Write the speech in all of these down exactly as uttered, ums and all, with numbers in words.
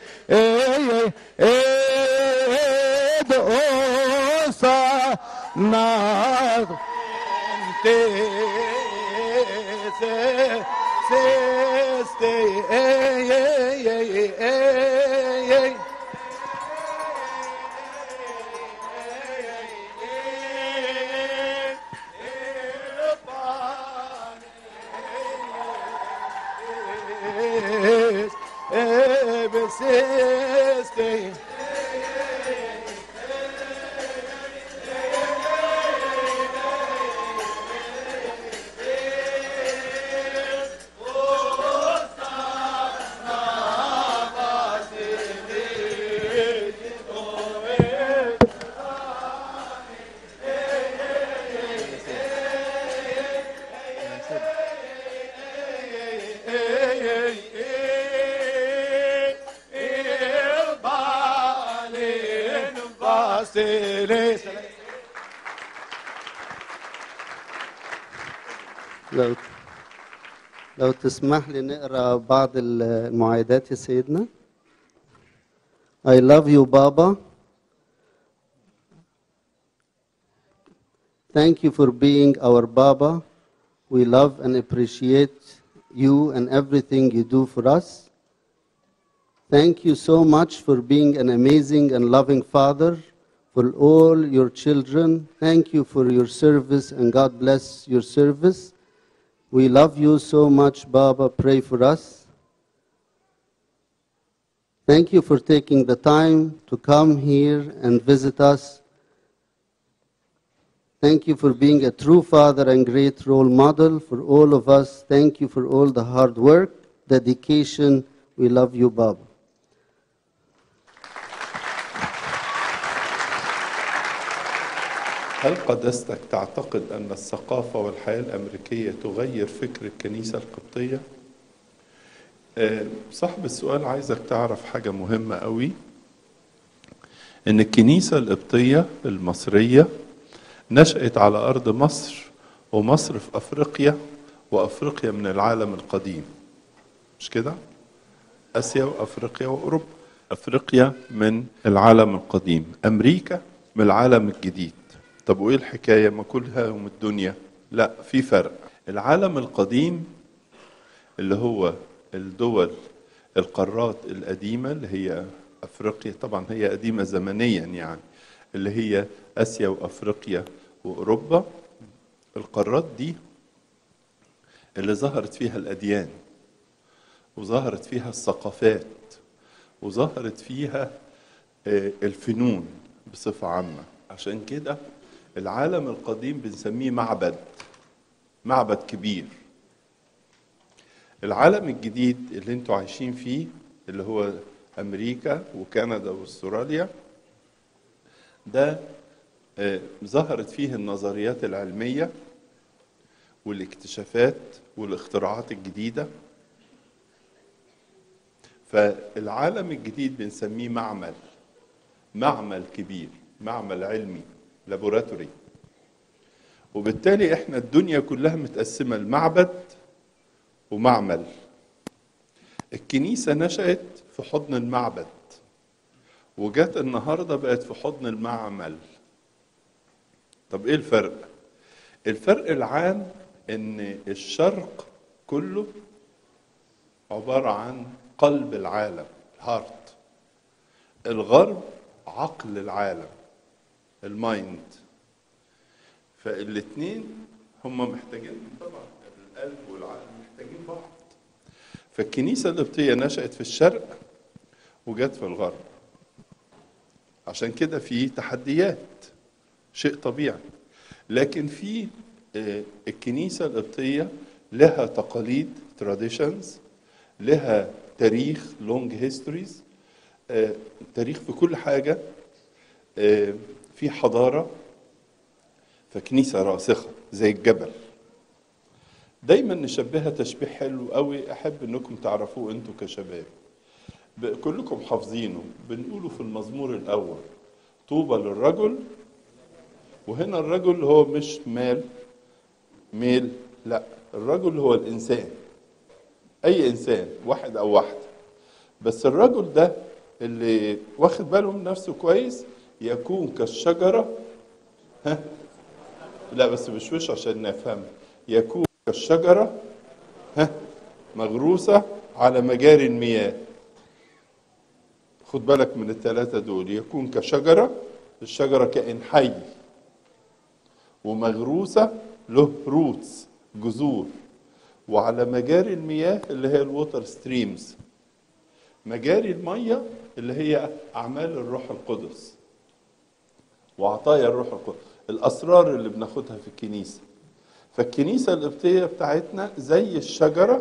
dosa na te se se stay Stay. لو لو تسمح لي نقرأ بعض المعايدات يا سيدنا. I love you, Baba. Thank you for being our Baba. We love and appreciate you and everything you do for us. Thank you so much for being an amazing and loving Father for all your children. Thank you for your service and God bless your service. We love you so much, Baba. Pray for us. Thank you for taking the time to come here and visit us. Thank you for being a true father and great role model for all of us. Thank you for all the hard work, dedication. We love you, Baba. هل قداستك تعتقد أن الثقافة والحياة الأمريكية تغير فكر الكنيسة القبطية؟ صاحب السؤال عايزك تعرف حاجة مهمة قوي، إن الكنيسة القبطية المصرية نشأت على أرض مصر، ومصر في أفريقيا، وأفريقيا من العالم القديم، مش كده؟ آسيا وأفريقيا وأوروبا. أفريقيا من العالم القديم، أمريكا من العالم الجديد. طب وإيه الحكاية؟ ما كلها يوم الدنيا؟ لا، في فرق. العالم القديم اللي هو الدول القارات القديمة اللي هي أفريقيا، طبعا هي قديمة زمنيا يعني، اللي هي آسيا وأفريقيا وأوروبا. القارات دي اللي ظهرت فيها الأديان، وظهرت فيها الثقافات، وظهرت فيها الفنون بصفة عامة. عشان كده العالم القديم بنسميه معبد، معبد كبير. العالم الجديد اللي انتوا عايشين فيه اللي هو أمريكا وكندا واستراليا، ده ظهرت فيه النظريات العلمية والاكتشافات والاختراعات الجديدة. فالعالم الجديد بنسميه معمل، معمل كبير، معمل علمي، لابوراتوري. وبالتالي احنا الدنيا كلها متقسمة لمعبد ومعمل. الكنيسة نشأت في حضن المعبد، وجات النهاردة بقت في حضن المعمل. طب ايه الفرق؟ الفرق العام ان الشرق كله عبارة عن قلب العالم، الهارت. الغرب عقل العالم، المايند. فالاتنين هم محتاجين، طبعا القلب والعقل محتاجين بعض. فالكنيسة القبطية نشأت في الشرق وجت في الغرب. عشان كده في تحديات، شيء طبيعي. لكن في الكنيسة القبطية لها تقاليد، traditions، لها تاريخ، long histories، تاريخ في كل حاجة، في حضارة. فكنيسة راسخة زي الجبل. دايما نشبهها تشبيه حلو قوي، أحب أنكم تعرفوه أنتوا كشباب، كلكم حافظينه. بنقوله في المزمور الأول: طوبى للرجل. وهنا الرجل هو مش مال ميل، لا، الرجل هو الإنسان، أي إنسان، واحد أو واحدة. بس الرجل ده اللي واخد باله من نفسه كويس يكون كالشجرة. ها لا بس بشوش عشان نفهم. يكون كالشجرة ها مغروسة على مجاري المياه. خد بالك من الثلاثة دول. يكون كشجرة، الشجرة كائن حي ومغروسة له روتس جذور، وعلى مجاري المياه اللي هي الووتر ستريمز، مجاري المية اللي هي أعمال الروح القدس وعطايا الروح القدس، الأسرار اللي بناخدها في الكنيسة. فالكنيسة القبطية بتاعتنا زي الشجرة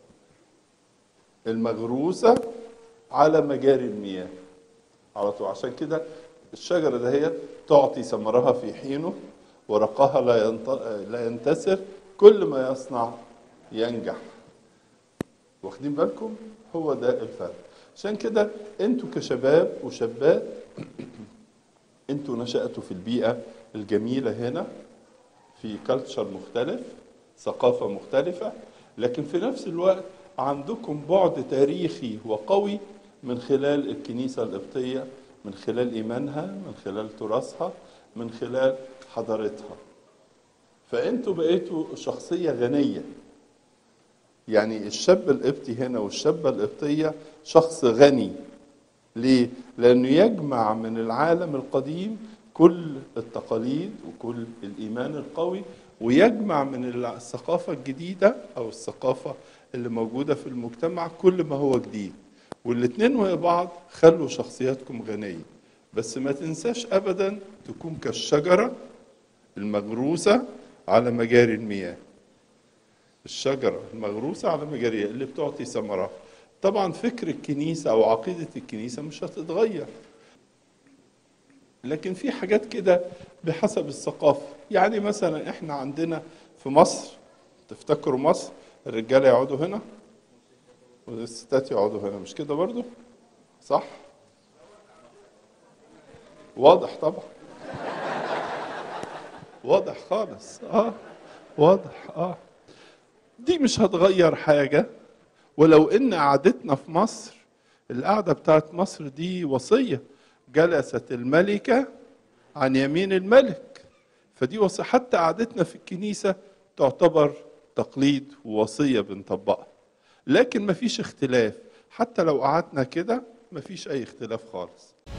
المغروسة على مجاري المياه على طول. عشان كده الشجرة ده هي تعطي ثمرها في حينه، ورقها لا لا ينتسر، كل ما يصنع ينجح. واخدين بالكم؟ هو ده الفرق. عشان كده انتوا كشباب وشابات انتوا نشأتوا في البيئة الجميلة هنا، في كالتشر مختلف، ثقافة مختلفة، لكن في نفس الوقت عندكم بعد تاريخي وقوي من خلال الكنيسة القبطية، من خلال إيمانها، من خلال تراثها، من خلال حضارتها. فأنتوا بقيتوا شخصية غنية. يعني الشاب القبطي هنا والشابة القبطية شخص غني. ليه؟ لأنه يجمع من العالم القديم كل التقاليد وكل الإيمان القوي، ويجمع من الثقافة الجديدة أو الثقافة اللي موجودة في المجتمع كل ما هو جديد. والاتنين ويا بعض خلوا شخصياتكم غنية. بس ما تنساش أبدا تكون كالشجرة المغروسة على مجاري المياه. الشجرة المغروسة على مجاري اللي بتعطي ثمرها. طبعا فكر الكنيسة أو عقيدة الكنيسة مش هتتغير، لكن في حاجات كده بحسب الثقافة. يعني مثلا احنا عندنا في مصر، تفتكروا مصر الرجالة يقعدوا هنا والستات يقعدوا هنا، مش كده برضو؟ صح؟ واضح طبعا. واضح خالص. اه واضح. اه دي مش هتغير حاجة. ولو ان قعدتنا في مصر، القعدة بتاعت مصر دي وصية، جلست الملكة عن يمين الملك، فدي وصية. حتى قعدتنا في الكنيسة تعتبر تقليد ووصية بنطبقها، لكن مفيش اختلاف. حتى لو قعدنا كده مفيش اي اختلاف خالص.